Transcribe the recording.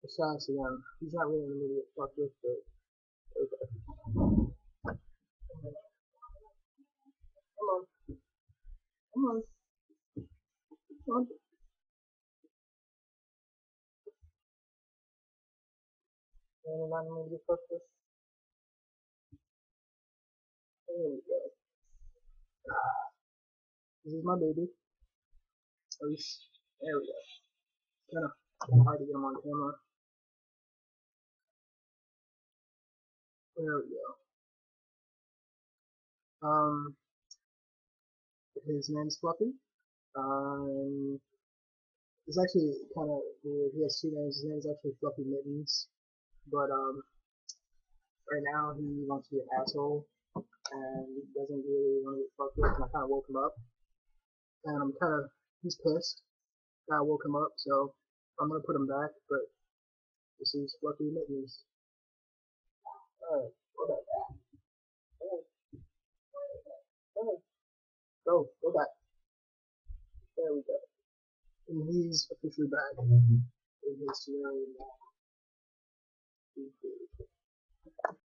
Besides, again, he's not really in the movie to fuck with, but okay. Come on, come on, come on. And not in the movie to fuck with. There we go. This is my baby. At least, there we go. Kind of hard to get him on camera. There we go. His name's Fluffy. Um, it's actually kind of weird. He has two names. His name's actually Fluffy Mittens, but right now he wants to be an asshole and doesn't really want to get fucked with. And I kind of woke him up, and he's pissed. I woke him up, so I'm gonna put him back. But this is Fluffy Mittens. Alright, go back. Go back. There we go. And he's officially back in his scenario now.